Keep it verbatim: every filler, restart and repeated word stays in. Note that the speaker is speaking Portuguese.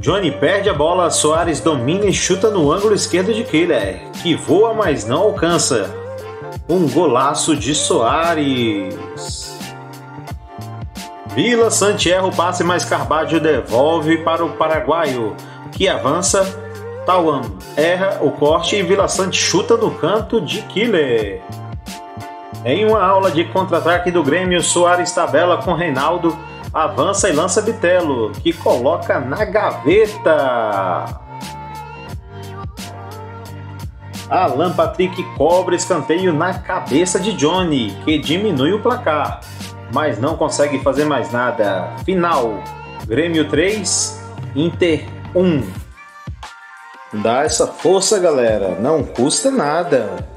Johnny perde a bola, Soares domina e chuta no ângulo esquerdo de Killer, que voa, mas não alcança. Um golaço de Soares. Vila Sante erra o passe, mas Carvalho devolve para o paraguaio, que avança. Tauan erra o corte e Vila Sante chuta no canto de Killer. Em uma aula de contra-ataque do Grêmio, Soares tabela com Reinaldo, avança e lança Bitelo, que coloca na gaveta. Alan Patrick cobra escanteio na cabeça de Johnny, que diminui o placar, mas não consegue fazer mais nada. Final: Grêmio três, Inter um. Dá essa força, galera, não custa nada.